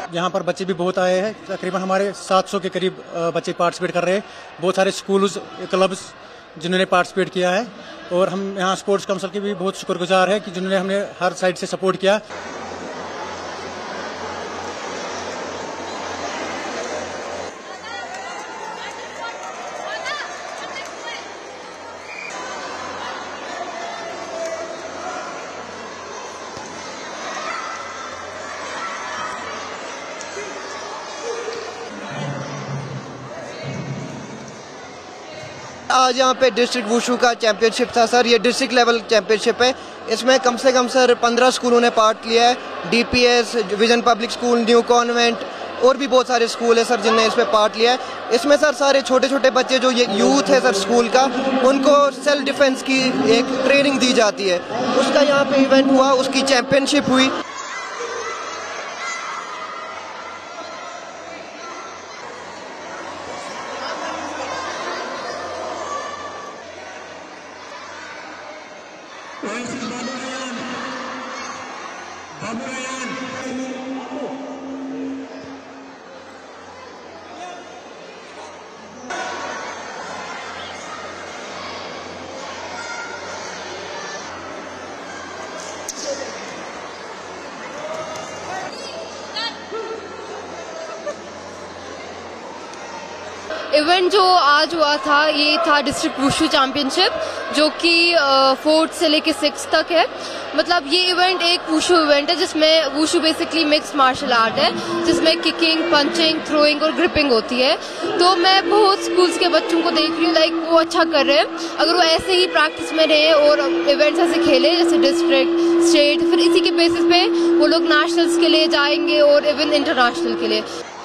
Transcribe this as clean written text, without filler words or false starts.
यहाँ पर बच्चे भी बहुत आए हैं, तकरीबन हमारे 700 के करीब बच्चे पार्टिसिपेट कर रहे हैं। बहुत सारे स्कूल्स, क्लब्स जिन्होंने पार्टिसिपेट किया है, और हम यहाँ स्पोर्ट्स काउंसिल के भी बहुत शुक्रगुजार है कि जिन्होंने हमें हर साइड से सपोर्ट किया। आज यहाँ पे डिस्ट्रिक्ट वुशु का चैंपियनशिप था सर। ये डिस्ट्रिक्ट लेवल चैंपियनशिप है। इसमें कम से कम सर 15 स्कूलों ने पार्ट लिया है। DPS, Vision Public School, New Convent और भी बहुत सारे स्कूल है सर जिनने इसमें पार्ट लिया है। इसमें सर सारे छोटे छोटे बच्चे जो ये यूथ है सर स्कूल का, उनको सेल्फ डिफेंस की एक ट्रेनिंग दी जाती है। उसका यहाँ पे इवेंट हुआ, उसकी चैंपियनशिप हुई। इवेंट जो आज हुआ था ये था डिस्ट्रिक्ट वुशु चैंपियनशिप, जो कि 4th से लेके 6th तक है। मतलब ये इवेंट एक वुशु इवेंट है जिसमें wushu basically mix martial art है, जिसमें किकिंग, पंचिंग, थ्रोइंग और ग्रिपिंग होती है। तो मैं बहुत स्कूल्स के बच्चों को देख रही हूँ, लाइक वो अच्छा कर रहे हैं। अगर वो ऐसे ही प्रैक्टिस में रहे और इवेंट्स ऐसे खेले जैसे डिस्ट्रिक्ट, स्टेट, फिर इसी के बेसिस पे वो लोग नेशनल्स के लिए जाएंगे और इवन इंटरनेशनल के लिए।